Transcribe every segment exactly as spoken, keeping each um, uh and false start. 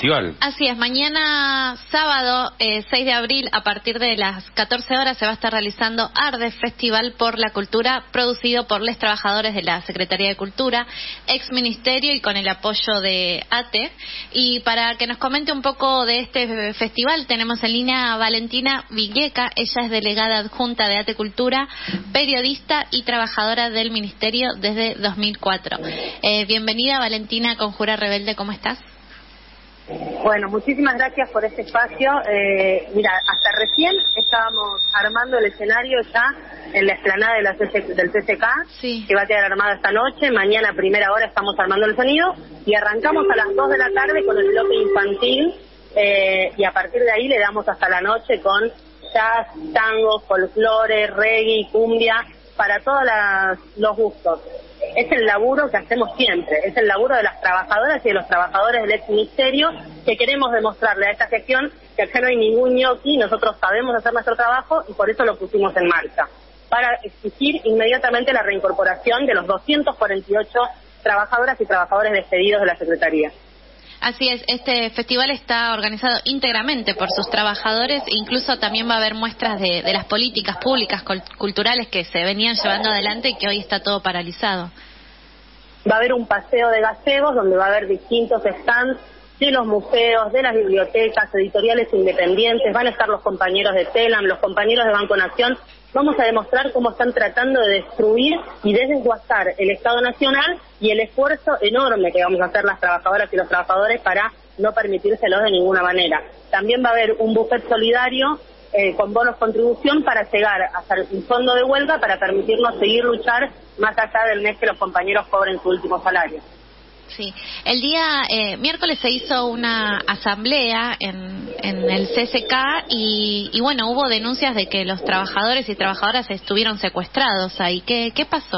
festival. Así es, mañana sábado eh, seis de abril a partir de las catorce horas se va a estar realizando Arde, Festival por la Cultura, producido por los trabajadores de la Secretaría de Cultura, ex Ministerio y con el apoyo de A T E. Y para que nos comente un poco de este festival tenemos en línea a Valentina Villeca. Ella es delegada adjunta de A T E Cultura, periodista y trabajadora del Ministerio desde dos mil cuatro. Eh, bienvenida Valentina con Jura Rebelde, ¿cómo estás? Bueno, muchísimas gracias por este espacio. Eh, mira, hasta recién estábamos armando el escenario ya en la explanada de la C C, del C C K, sí, que va a quedar armada esta noche. Mañana a primera hora estamos armando el sonido y arrancamos a las dos de la tarde con el bloque infantil eh, y a partir de ahí le damos hasta la noche con jazz, tango, folclore, reggae, cumbia, para todos las, los gustos. Es el laburo que hacemos siempre, es el laburo de las trabajadoras y de los trabajadores del ex ministerio, que queremos demostrarle a esta gestión que acá no hay ningún ñoqui, nosotros sabemos hacer nuestro trabajo y por eso lo pusimos en marcha, para exigir inmediatamente la reincorporación de los doscientos cuarenta y ocho trabajadoras y trabajadores despedidos de la Secretaría. Así es, este festival está organizado íntegramente por sus trabajadores, incluso también va a haber muestras de, de las políticas públicas culturales que se venían llevando adelante y que hoy está todo paralizado. Va a haber un paseo de gazebos donde va a haber distintos stands de los museos, de las bibliotecas, editoriales independientes, van a estar los compañeros de TELAM, los compañeros de Banco Nación. Vamos a demostrar cómo están tratando de destruir y de desguazar el Estado Nacional y el esfuerzo enorme que vamos a hacer las trabajadoras y los trabajadores para no permitírselos de ninguna manera. También va a haber un buffet solidario eh, con bonos contribución para llegar a hacer un fondo de huelga para permitirnos seguir luchar más allá del mes que los compañeros cobren su último salario. Sí, el día eh, miércoles se hizo una asamblea en, en el C C K y, y bueno, hubo denuncias de que los trabajadores y trabajadoras estuvieron secuestrados ahí. ¿Qué, qué pasó?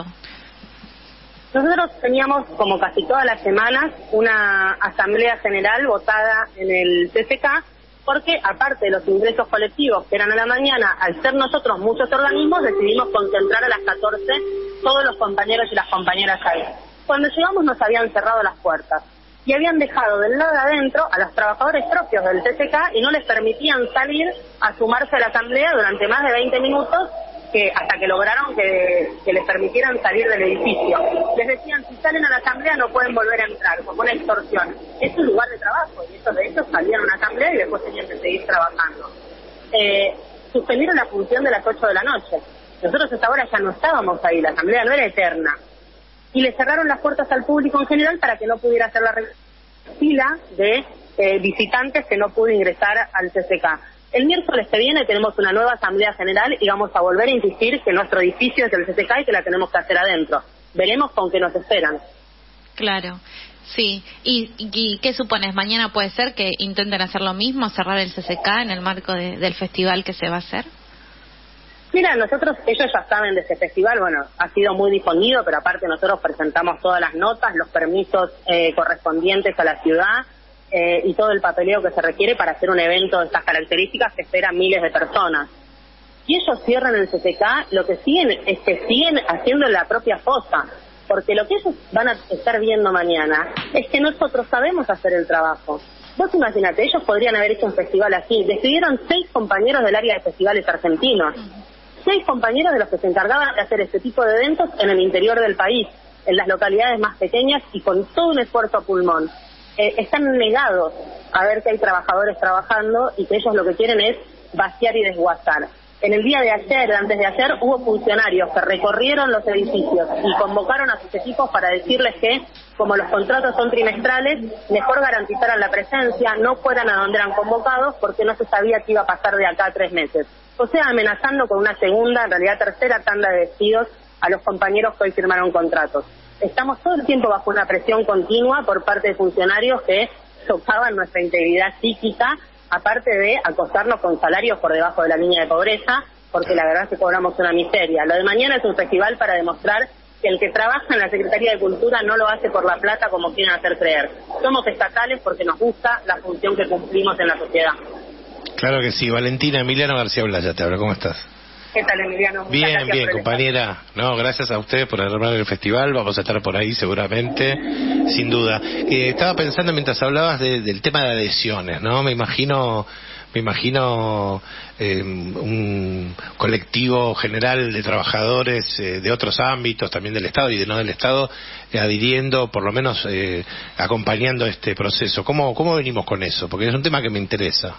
Nosotros teníamos, como casi todas las semanas, una asamblea general votada en el C C K porque, aparte de los ingresos colectivos que eran a la mañana, al ser nosotros muchos organismos, decidimos concentrar a las catorce todos los compañeros y las compañeras ahí. Cuando llegamos nos habían cerrado las puertas y habían dejado del lado de adentro a los trabajadores propios del C C K y no les permitían salir a sumarse a la asamblea durante más de veinte minutos, que hasta que lograron que, que les permitieran salir del edificio. Les decían, si salen a la asamblea no pueden volver a entrar, como una extorsión. Es un lugar de trabajo y estos de ellos salían a una asamblea y después tenían que seguir trabajando. Eh, suspendieron la función de las ocho de la noche. Nosotros hasta ahora ya no estábamos ahí, la asamblea no era eterna. Y le cerraron las puertas al público en general para que no pudiera hacer la fila de eh, visitantes que no pudo ingresar al C C K. El miércoles que viene tenemos una nueva asamblea general y vamos a volver a insistir que nuestro edificio es el C C K y que la tenemos que hacer adentro. Veremos con qué nos esperan. Claro, sí. ¿Y, y qué supones? ¿Mañana puede ser que intenten hacer lo mismo, cerrar el C C K en el marco de, del festival que se va a hacer? Mira, nosotros, ellos ya saben de este festival, bueno, ha sido muy difundido, pero aparte nosotros presentamos todas las notas, los permisos eh, correspondientes a la ciudad eh, y todo el papeleo que se requiere para hacer un evento de estas características que esperan miles de personas. Si ellos cierran el C C K, lo que siguen es que siguen haciendo la propia fosa, porque lo que ellos van a estar viendo mañana es que nosotros sabemos hacer el trabajo. Vos imaginate, ellos podrían haber hecho un festival así. Despidieron seis compañeros del área de festivales argentinos. Seis compañeros de los que se encargaban de hacer este tipo de eventos en el interior del país, en las localidades más pequeñas y con todo un esfuerzo a pulmón. Eh, están negados a ver que hay trabajadores trabajando y que ellos lo que quieren es vaciar y desguazar. En el día de ayer, antes de ayer, hubo funcionarios que recorrieron los edificios y convocaron a sus equipos para decirles que, como los contratos son trimestrales, mejor garantizaran la presencia, no fueran a donde eran convocados porque no se sabía qué iba a pasar de acá a tres meses. O sea, amenazando con una segunda, en realidad tercera tanda de despidos a los compañeros que hoy firmaron contratos. Estamos todo el tiempo bajo una presión continua por parte de funcionarios que socavan nuestra integridad psíquica, aparte de acosarnos con salarios por debajo de la línea de pobreza, porque la verdad es que cobramos una miseria. Lo de mañana es un festival para demostrar que el que trabaja en la Secretaría de Cultura no lo hace por la plata como quieren hacer creer. Somos estatales porque nos gusta la función que cumplimos en la sociedad. Claro que sí. Valentina, Emiliano García Blaya te habla, ¿cómo estás? ¿Qué tal, Emiliano? Muchas bien, bien, compañera. No, gracias a ustedes por armar el festival. Vamos a estar por ahí seguramente, sin duda. Eh, estaba pensando mientras hablabas de, del tema de adhesiones, ¿no? Me imagino... Me imagino eh, un colectivo general de trabajadores eh, de otros ámbitos, también del Estado y de no del Estado, eh, adhiriendo, por lo menos eh, acompañando este proceso. ¿Cómo, ¿Cómo venimos con eso? Porque es un tema que me interesa.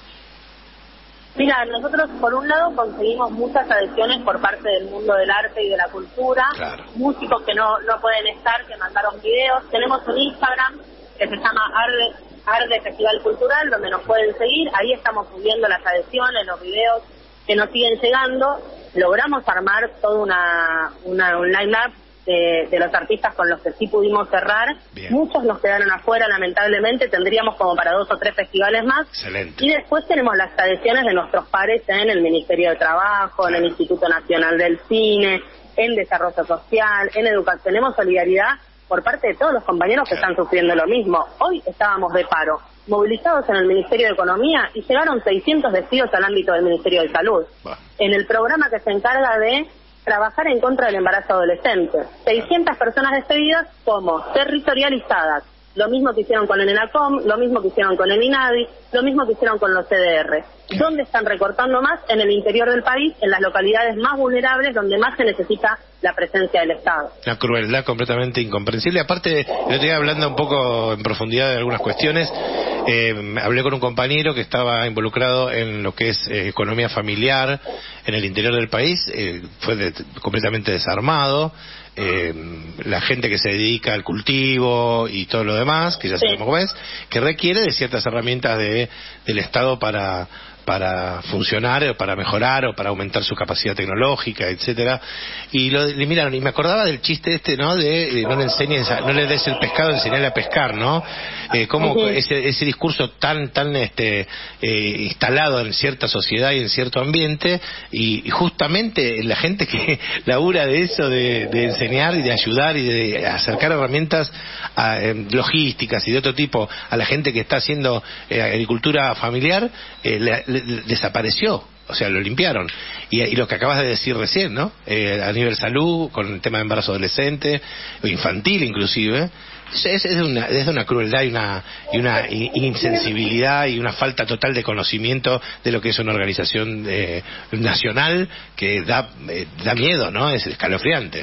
Mira, nosotros por un lado conseguimos muchas adhesiones por parte del mundo del arte y de la cultura, claro. Músicos que no, no pueden estar, que mandaron videos. Tenemos un Instagram que se llama Arde Arde Festival Cultural, donde nos pueden seguir. Ahí estamos subiendo las adhesiones, los videos que nos siguen llegando. Logramos armar toda una, una un line-up de, de los artistas con los que sí pudimos cerrar. Bien. Muchos nos quedaron afuera, lamentablemente. Tendríamos como para dos o tres festivales más. Excelente. Y después tenemos las adhesiones de nuestros pares en el Ministerio de Trabajo, claro. en el Instituto Nacional del Cine, en Desarrollo Social, en Educación. Tenemos solidaridad por parte de todos los compañeros que están sufriendo lo mismo. Hoy estábamos de paro, movilizados en el Ministerio de Economía, y llegaron seiscientos despidos al ámbito del Ministerio de Salud, bah. en el programa que se encarga de trabajar en contra del embarazo adolescente. seiscientas personas despedidas como territorializadas. Lo mismo que hicieron con el ENACOM, lo mismo que hicieron con el INADI, lo mismo que hicieron con los C D R. ¿Dónde están recortando más? En el interior del país, en las localidades más vulnerables, donde más se necesita la presencia del Estado. Una crueldad completamente incomprensible. Aparte, yo estoy hablando un poco en profundidad de algunas cuestiones. Eh, hablé con un compañero que estaba involucrado en lo que es eh, economía familiar en el interior del país. Eh, fue de, completamente desarmado. Eh, la gente que se dedica al cultivo y todo lo demás, que ya sí. sabemos cómo es, que requiere de ciertas herramientas de del Estado para para funcionar o para mejorar o para aumentar su capacidad tecnológica, etcétera. Y lo y miraron, y me acordaba del chiste este, ¿no? De eh, no le enseñes, a, no le des el pescado, enseñale a pescar, ¿no? Eh, como uh-huh. ese ese discurso tan tan este eh, instalado en cierta sociedad y en cierto ambiente, y, y justamente la gente que labura de eso, de, de enseñar y de ayudar y de acercar herramientas a, eh, logísticas y de otro tipo a la gente que está haciendo eh, agricultura familiar, eh, le, le, desapareció, o sea, lo limpiaron. Y, y lo que acabas de decir recién, ¿no? Eh, a nivel salud, con el tema de embarazo adolescente, o infantil inclusive, es, es, una, es de una crueldad y una, y una insensibilidad y una falta total de conocimiento de lo que es una organización eh, nacional que da, eh, da miedo, ¿no? Es escalofriante.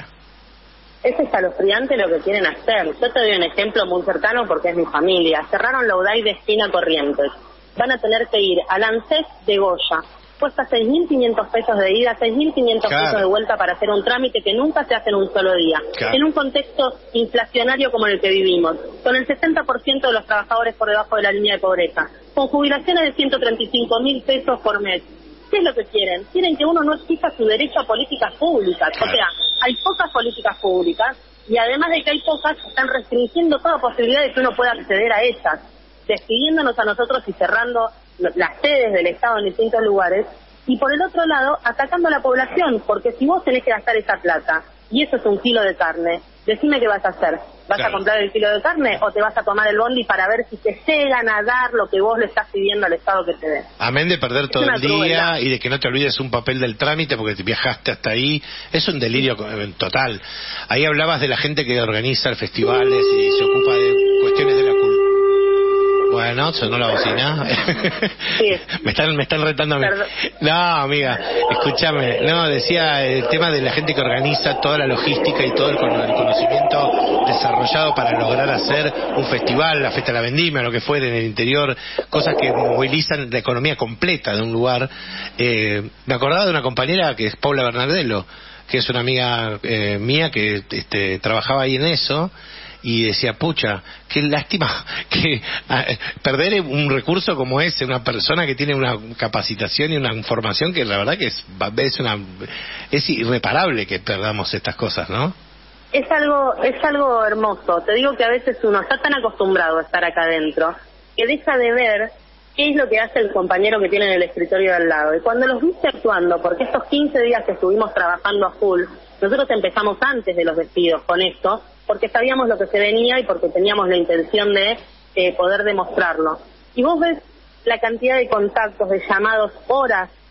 Es escalofriante lo que quieren hacer. Yo te doy un ejemplo muy cercano porque es mi familia. Cerraron la U D A I de esquina Corrientes. Van a tener que ir al ANSES de Goya. Cuesta seis mil quinientos pesos de ida, seis mil quinientos claro. pesos de vuelta para hacer un trámite que nunca se hace en un solo día. Claro. En un contexto inflacionario como en el que vivimos, con el sesenta por ciento de los trabajadores por debajo de la línea de pobreza, con jubilaciones de ciento treinta y cinco mil pesos por mes. ¿Qué es lo que quieren? Quieren que uno no exija su derecho a políticas públicas. Claro. O sea, hay pocas políticas públicas y además de que hay pocas, están restringiendo toda posibilidad de que uno pueda acceder a ellas, despidiéndonos a nosotros y cerrando las sedes del Estado en distintos lugares, y por el otro lado, atacando a la población, porque si vos tenés que gastar esa plata, y eso es un kilo de carne, decime qué vas a hacer. ¿Vas claro. a comprar el kilo de carne o te vas a tomar el bondi para ver si te llegan a dar lo que vos le estás pidiendo al Estado que te dé? Amén de perder es todo el día crueldad. Y de que no te olvides un papel del trámite porque te viajaste hasta ahí. Es un delirio total. Ahí hablabas de la gente que organiza festivales y se ocupa de cuestiones de la cultura. Bueno, sonó la bocina. Sí. me están me están retando a mí. Perdón. No, amiga, escúchame. No, decía el tema de la gente que organiza toda la logística y todo el conocimiento desarrollado para lograr hacer un festival, la Fiesta de la Vendimia, lo que fuera en el interior, cosas que movilizan la economía completa de un lugar. Eh, me acordaba de una compañera que es Paula Bernardello, que es una amiga eh, mía que este, trabajaba ahí en eso. Y decía, pucha, qué lástima que a, perder un recurso como ese, una persona que tiene una capacitación y una formación que la verdad que es, es una es irreparable que perdamos estas cosas, ¿no? Es algo es algo hermoso. Te digo que a veces uno está tan acostumbrado a estar acá adentro que deja de ver qué es lo que hace el compañero que tiene en el escritorio de al lado. Y cuando los viste actuando, porque estos quince días que estuvimos trabajando a full, nosotros empezamos antes de los despidos con esto, porque sabíamos lo que se venía y porque teníamos la intención de eh, poder demostrarlo. Y vos ves la cantidad de contactos, de llamados, horas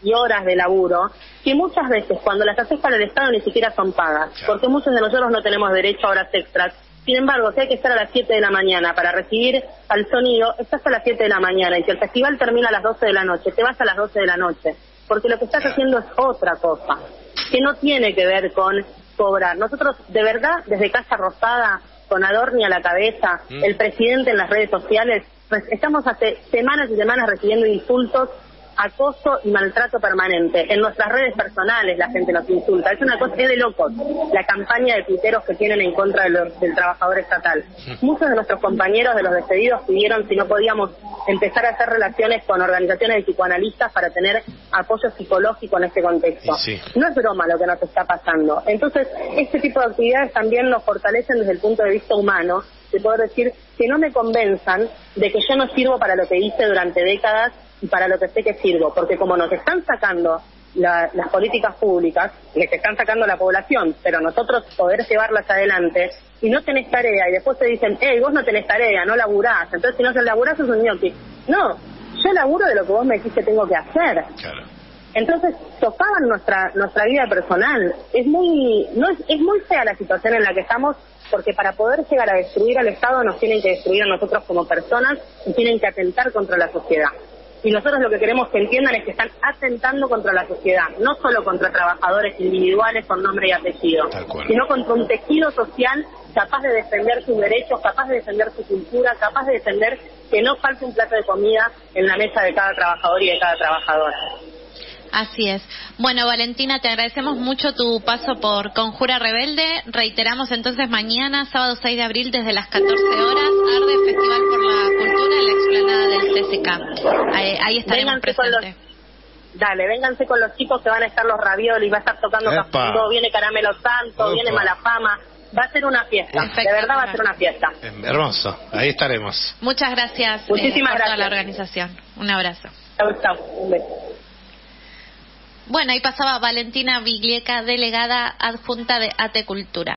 y horas de laburo, que muchas veces cuando las haces para el Estado ni siquiera son pagas, porque muchos de nosotros no tenemos derecho a horas extras. Sin embargo, si hay que estar a las siete de la mañana para recibir al sonido, estás a las siete de la mañana, y si el festival termina a las doce de la noche, te vas a las doce de la noche, porque lo que estás haciendo es otra cosa, que no tiene que ver con cobrar. Nosotros, de verdad, desde Casa Rosada, con Adorni a la cabeza, mm. el presidente en las redes sociales, pues estamos hace semanas y semanas recibiendo insultos, acoso y maltrato permanente. En nuestras redes personales la gente nos insulta. Es una cosa, es de locos la campaña de tuiteros que tienen en contra de los, del trabajador estatal. Muchos de nuestros compañeros de los despedidos pidieron si no podíamos empezar a hacer relaciones con organizaciones de psicoanalistas para tener apoyo psicológico en este contexto. Sí. No es broma lo que nos está pasando. Entonces, este tipo de actividades también nos fortalecen desde el punto de vista humano, de poder decir que no me convenzan de que yo no sirvo para lo que hice durante décadas y para lo que sé que sirvo, porque como nos están sacando la, las políticas públicas, les están sacando la población, pero nosotros poder llevarlas adelante, y no tenés tarea, y después te dicen, hey, vos no tenés tarea, no laburás, entonces si no laburás sos un ñoqui. No, yo laburo de lo que vos me decís que tengo que hacer. Claro. Entonces tocaban nuestra nuestra vida personal. Es muy no es, es muy fea la situación en la que estamos, porque para poder llegar a destruir al Estado nos tienen que destruir a nosotros como personas y tienen que atentar contra la sociedad. Y nosotros lo que queremos que entiendan es que están atentando contra la sociedad, no solo contra trabajadores individuales con nombre y apellido, sino contra un tejido social capaz de defender sus derechos, capaz de defender su cultura, capaz de defender que no falte un plato de comida en la mesa de cada trabajador y de cada trabajadora. Así es. Bueno, Valentina, te agradecemos mucho tu paso por Conjura Rebelde. Reiteramos entonces mañana, sábado seis de abril, desde las catorce horas, arde Festival por la Cultura en la explanada del T S K. Ahí, ahí estaremos vénganse presentes. Los, dale, vénganse con los chicos que van a estar los raviolis, va a estar tocando Cafundo, viene Caramelo Santo, Opa. viene Malafama. Va a ser una fiesta, de verdad va a ser una fiesta. Hermoso, ahí estaremos. Muchas gracias. Muchísimas eh, por gracias. toda la organización. Un abrazo. Chau, chau. Un beso. Bueno, ahí pasaba Valentina Viglieca, delegada adjunta de ATE Cultura.